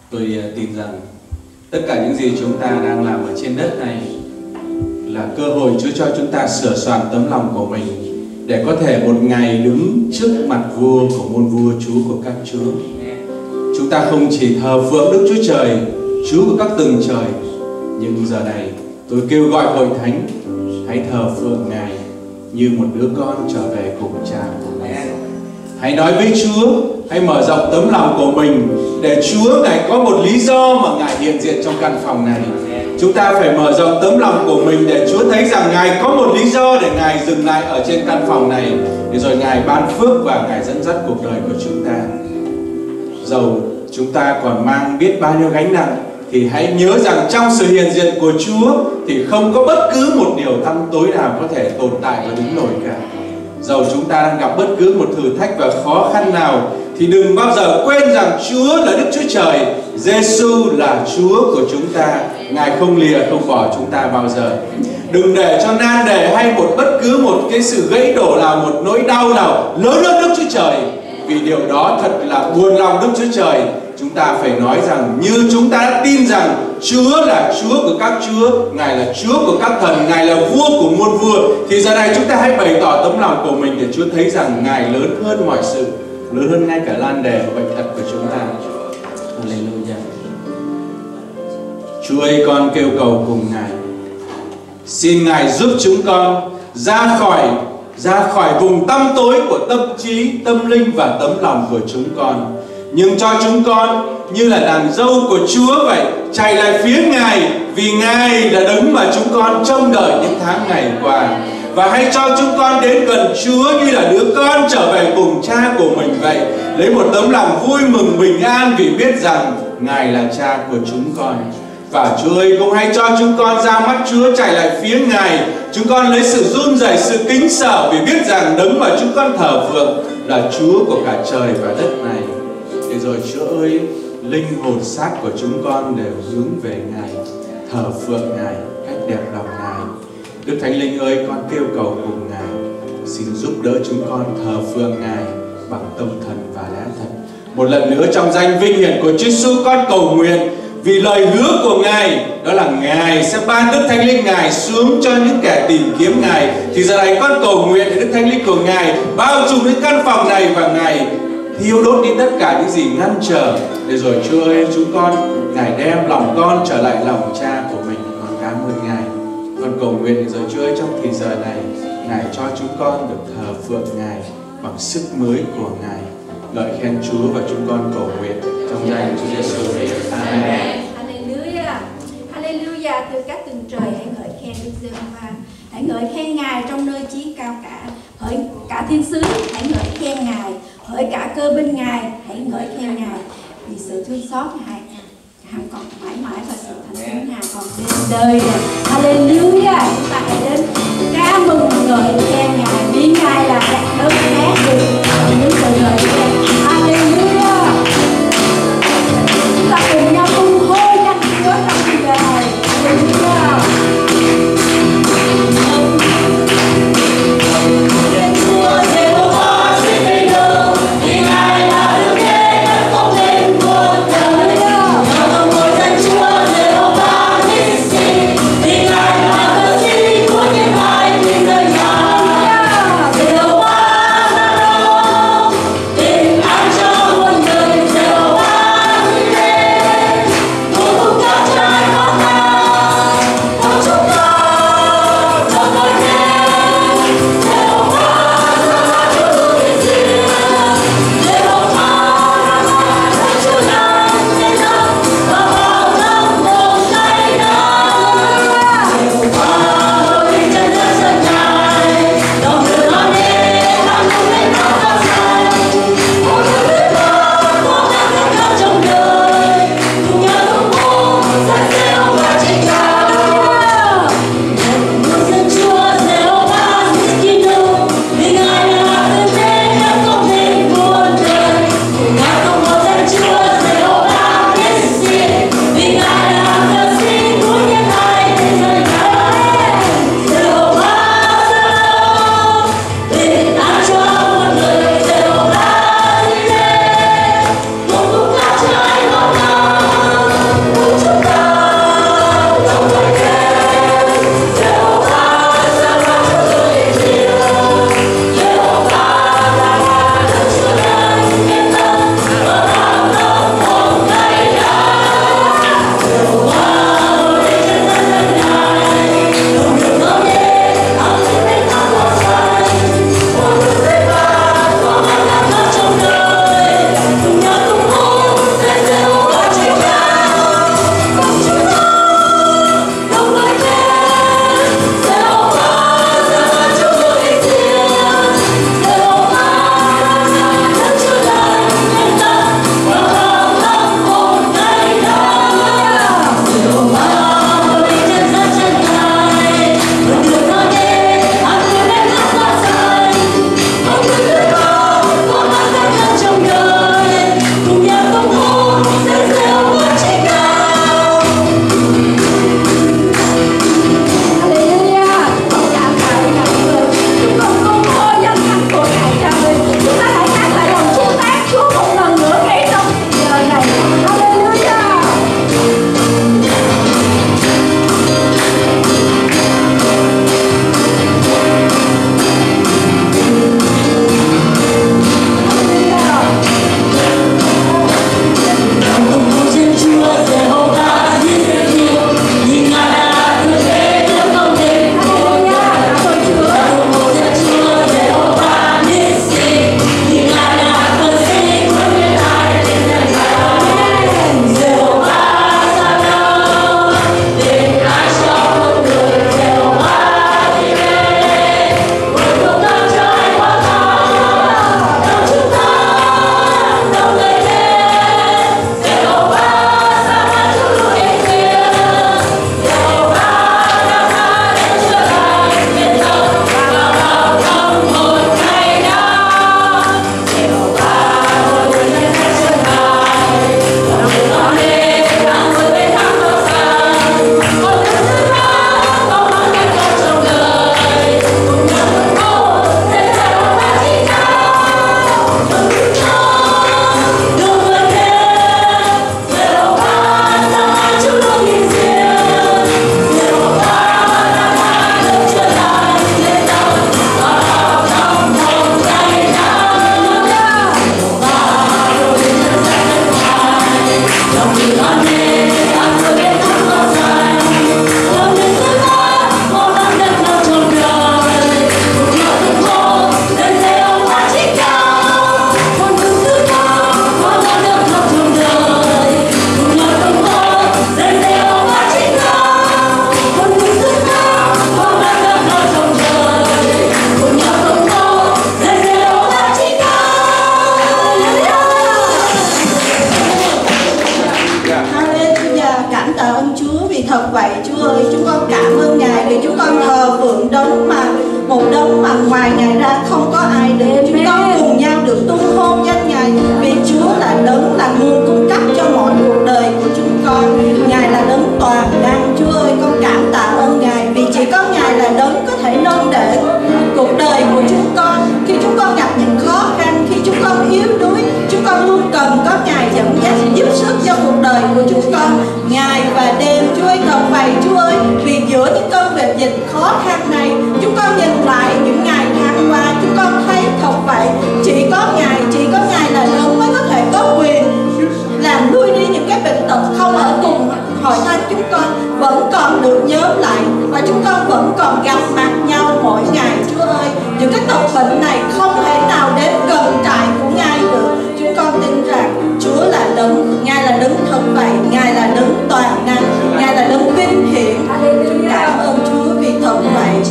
Tôi tin rằng tất cả những gì chúng ta đang làm ở trên đất này là cơ hội Chúa cho chúng ta sửa soạn tấm lòng của mình để có thể một ngày đứng trước mặt vua của muôn vua, Chúa của các Chúa. Chúng ta không chỉ thờ phượng Đức Chúa Trời, Chúa của các tầng trời, nhưng giờ này tôi kêu gọi hội thánh hãy thờ phượng Ngài như một đứa con trở về cùng cha của mình. Hãy nói với Chúa, hãy mở rộng tấm lòng của mình để Chúa Ngài có một lý do mà Ngài hiện diện trong căn phòng này. Chúng ta phải mở rộng tấm lòng của mình để Chúa thấy rằng Ngài có một lý do để Ngài dừng lại ở trên căn phòng này, để rồi Ngài ban phước và Ngài dẫn dắt cuộc đời của chúng ta. Dầu chúng ta còn mang biết bao nhiêu gánh nặng, thì hãy nhớ rằng trong sự hiện diện của Chúa thì không có bất cứ một điều tăm tối nào có thể tồn tại và đứng nổi cả. Dầu chúng ta đang gặp bất cứ một thử thách và khó khăn nào, thì đừng bao giờ quên rằng Chúa là Đức Chúa Trời, Giêsu là Chúa của chúng ta. Ngài không lìa không bỏ chúng ta bao giờ. Đừng để cho nan đề hay bất cứ một cái sự gãy đổ nào, một nỗi đau nào lớn hơn Đức Chúa Trời, vì điều đó thật là buồn lòng Đức Chúa Trời. Chúng ta phải nói rằng như chúng ta đã tin rằng Chúa là Chúa của các Chúa, Ngài là Chúa của các thần, Ngài là vua của muôn vua, thì giờ này chúng ta hãy bày tỏ tấm lòng của mình để Chúa thấy rằng Ngài lớn hơn mọi sự, lớn hơn ngay cả nan đề và bệnh tật của chúng ta. Hallelujah. Chúa ơi, con kêu cầu cùng Ngài, xin Ngài giúp chúng con ra khỏi vùng tăm tối của tâm trí, tâm linh và tấm lòng của chúng con, nhưng cho chúng con như là nàng dâu của Chúa vậy, chạy lại phía Ngài, vì Ngài là đấng mà chúng con trông đợi những tháng ngày qua. Và hãy cho chúng con đến gần Chúa như là đứa con trở về cùng cha của mình vậy, lấy một tấm lòng vui mừng bình an vì biết rằng Ngài là cha của chúng con. Và Chúa ơi, cũng hãy cho chúng con ra mắt Chúa chạy lại phía Ngài. Chúng con lấy sự run rẩy, sự kính sợ vì biết rằng đấng mà chúng con thờ phượng là Chúa của cả trời và đất này. Để rồi Chúa ơi, linh hồn xác của chúng con đều hướng về Ngài, thờ phượng Ngài cách đẹp lòng Ngài. Đức Thánh Linh ơi, con kêu cầu cùng Ngài, xin giúp đỡ chúng con thờ phượng Ngài bằng tâm thần và lẽ thật. Một lần nữa trong danh vinh hiển của Chúa Giêsu, con cầu nguyện vì lời hứa của Ngài, đó là Ngài sẽ ban Đức Thánh Linh Ngài xuống cho những kẻ tìm kiếm Ngài. Thì giờ này con cầu nguyện để Đức Thánh Linh của Ngài bao trùm đến căn phòng này, và Ngài thiêu đốt đi tất cả những gì ngăn trở, để rồi Chúa ơi, chúng con, Ngài đem lòng con trở lại lòng cha của mình. Con cảm ơn Ngài. Con cầu nguyện để rồi Chúa ơi, trong thì giờ này Ngài cho chúng con được thờ phượng Ngài bằng sức mới của Ngài. Ngợi khen Chúa và chúng con cầu nguyện trong danh Chúa Giêsu. Amen. Hallelujah. Hallelujah. Từ các tầng trời hãy ngợi khen Đức Giê-hô-va. Hãy ngợi khen Ngài trong nơi chí cao cả. Hỡi cả thiên sứ hãy ngợi khen Ngài. Hỡi cả cơ binh Ngài hãy ngợi khen Ngài. Vì sự thương xót Ngài hằng còn mãi mãi và sự thành tín Ngài còn đến đời. Hallelujah. Chúng ta hãy đến ca mừng ngợi khen Ngài, vì Ngài là đấng khác được những sự ngợi khen. Hallelujah. Chúng ta cùng nhau tung hô danh Chúa trong đời. Hallelujah. Hãy thật vậy Chúa ơi, chúng con cảm ơn Ngài vì chúng con thờ phượng đấng mà một đấng mà ngoài Ngài ra không có ai được. Chúng con cùng nhau được tung hô danh Ngài vì Chúa là đấng là nguồn cung cấp cho mọi cuộc đời của chúng con. Ngài là đấng toàn năng. Chúa ơi, con cảm tạ ơn Ngài vì chỉ có Ngài là đấng có thể nâng đỡ cuộc đời của chúng con. Khi chúng con gặp những khó khăn, khi chúng con yếu đuối, chúng con luôn cần có Ngài dẫn dắt giúp sức cho cuộc đời của chúng con ngày và đêm. Chúa ơi, thật vậy Chúa ơi, vì giữa những cơn bệnh dịch khó khăn này, chúng con nhìn lại những ngày tháng qua, chúng con thấy thật vậy chỉ có Ngài là đấng mới có thể có quyền làm lui đi những cái bệnh tật không ở cùng hội thánh chúng con vẫn còn được nhớ lại và chúng con vẫn còn gặp mặt nhau mỗi ngày. Chúa ơi, những cái tật bệnh này không thể nào đến gần trại của Ngài được. Chúng con tin rằng Chúa là đấng, Ngài là đấng thật vậy, Ngài là đấng toàn năng, Ngài là đấng vinh hiển. Cảm ơn Chúa vì thật vậy.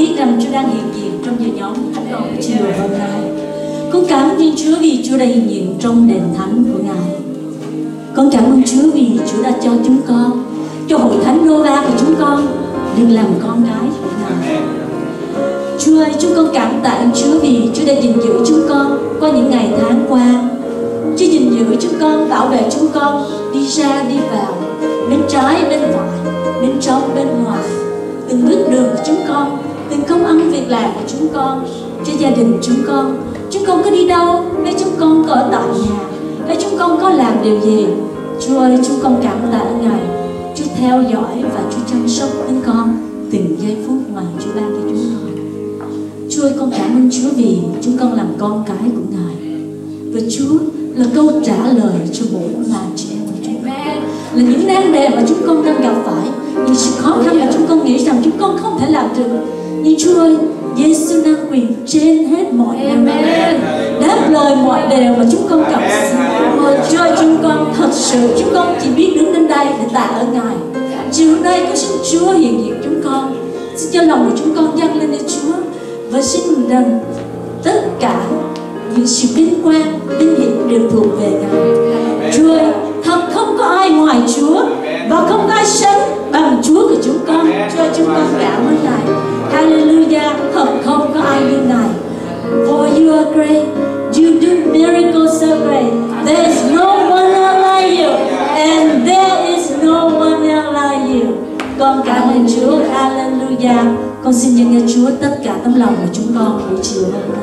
biết rằng Chúa đang hiện diện trong giờ nhóm của con chiều hôm nay. Con cảm ơn Chúa vì Chúa đã hiện diện trong đền thánh của Ngài. Con cảm ơn Chúa vì Chúa đã cho chúng con, cho hội thánh Nova của chúng con được làm con cái của Ngài. Chúa ơi, chúng con cảm tạ ơn Chúa vì Chúa đã gìn giữ chúng con qua những ngày tháng qua. Chúa gìn giữ chúng con, bảo vệ chúng con đi ra đi vào, bên trái bên phải, bên trong bên ngoài, từng bước đường của chúng con, từng công ăn việc làm của chúng con, cho gia đình chúng con. Chúng con có đi đâu, hay chúng con có ở tại nhà, hay chúng con có làm điều gì, Chúa ơi, chúng con cảm tạ ơn Ngài. Chúa theo dõi và Chúa chăm sóc đến con từng giây phút mà Chúa ban cho chúng con. Chúa ơi, con cảm ơn Chúa vì chúng con làm con cái của Ngài, và Chúa là câu trả lời cho mỗi mà chị em của chúng con, là những nan đề mà chúng con đang gặp phải, những sự khó khăn mà chúng con nghĩ rằng chúng con không thể làm được. Nhưng Chúa ơi, Giêsu năng quyền trên hết mọi nan đề, đáp lời mọi điều mà chúng con cầu xin. Chúa ơi, chúng con thật sự chúng con chỉ biết đứng đến đây để tạ ơn Ngài. Chiều hôm nay có xin Chúa hiện diện chúng con, xin cho lòng của chúng con dâng lên với Chúa, và xin rằng tất cả những sự vinh quang, vinh hiển đều thuộc về Ngài. Chúa ơi, thật không có ai ngoài Chúa, và không có ai sánh bằng Chúa của chúng con. Chúa ơi, chúng con cảm ơn Ngài. Hallelujah, thật không có ai như Ngài. For you are great, you do miracles so great. There is no one else like you, and there is no one else like you. Con cảm ơn Chúa. Hallelujah. Con xin dâng cho Chúa tất cả tấm lòng của chúng con buổi chiều hôm nay.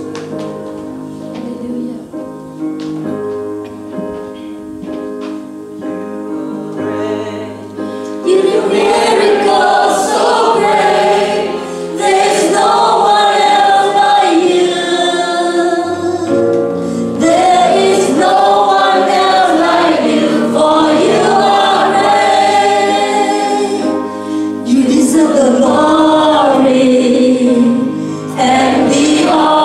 You do miracles so great. There's no one else like you. There is no one else like you. For you are great. You deserve the glory and the honor.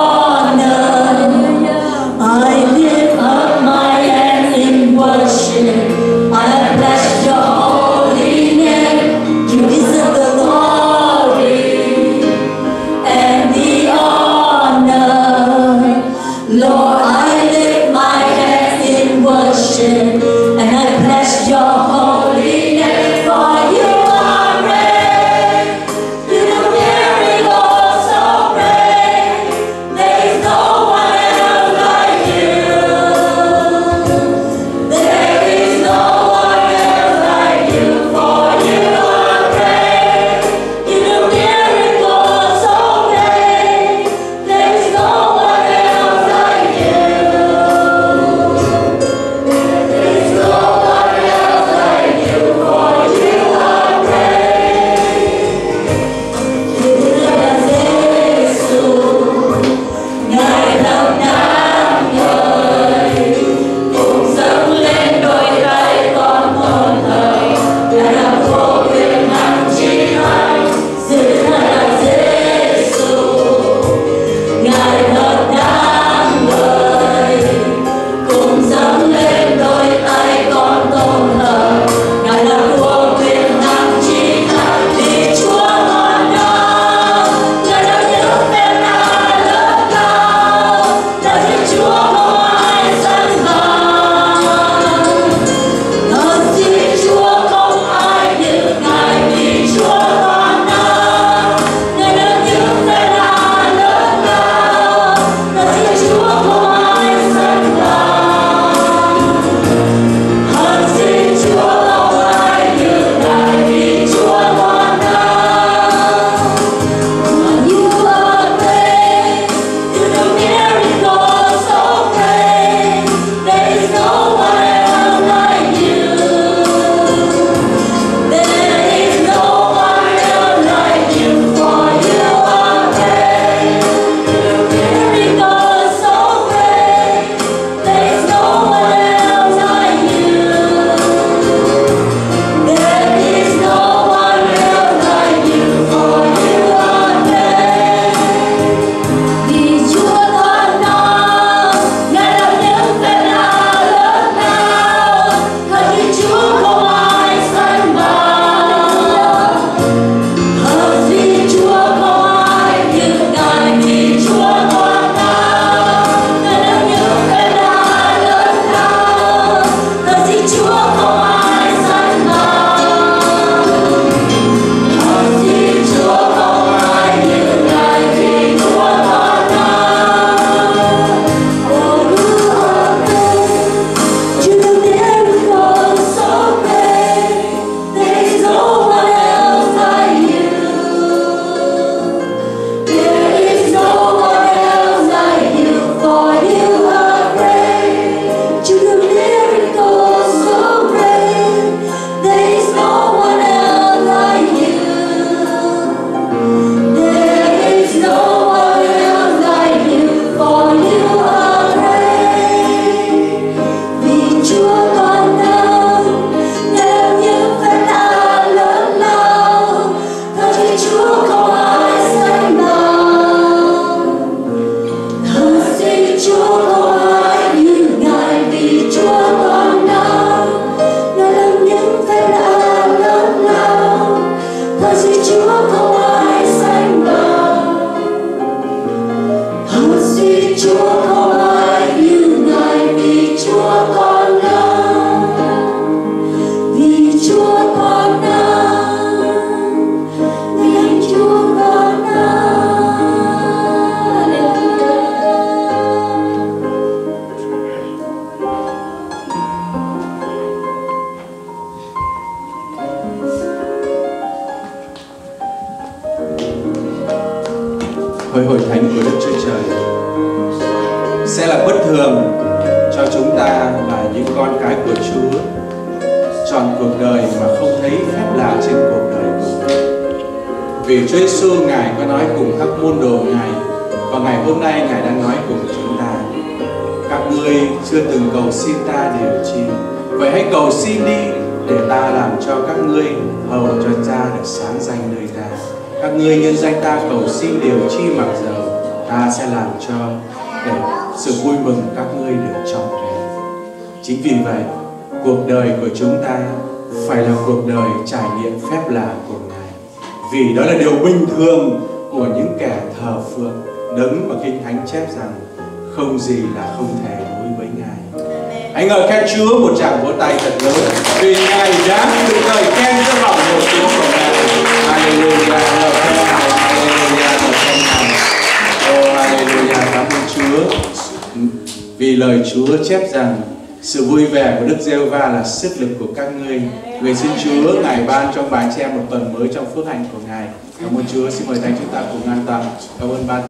với hội thánh của Đức Chúa Trời. Sẽ là bất thường cho chúng ta là những con cái của Chúa trọn cuộc đời mà không thấy phép lạ trên cuộc đời của mình. Vì Chúa Giêsu Ngài có nói cùng các môn đồ Ngài, và ngày hôm nay Ngài đang nói cùng chúng ta: các ngươi chưa từng cầu xin ta điều chi, vậy hãy cầu xin đi, để ta làm cho các ngươi hầu cho cha được sáng danh nơi ta. Các ngươi nhân danh ta cầu xin điều chi mặc dầu, ta sẽ làm cho, để sự vui mừng các ngươi được trọn vẹn. Chính vì vậy, cuộc đời của chúng ta phải là cuộc đời trải nghiệm phép lạ của Ngài, vì đó là điều bình thường của những kẻ thờ phượng Đấng mà Kinh Thánh chép rằng không gì là không thể đối với Ngài. Hãy ngợi khen Chúa một tràng vỗ tay thật lớn, vì Ngài đáng được lời khen trong lòng một tiếng của Ngài. Hallelujah, ngợi khen Ngài, Hallelujah, ngợi khen Ngài. Oh Hallelujah, cảm ơn Chúa. Vì lời Chúa chép rằng sự vui vẻ của Đức Giê-hô-va là sức lực của các ngươi. Nguyện xin Chúa Ngài ban trong bài trẻ một tuần mới trong phước hạnh của Ngài. Cảm ơn Chúa. Xin mời thánh chúng ta cùng an tâm. Cảm ơn ban.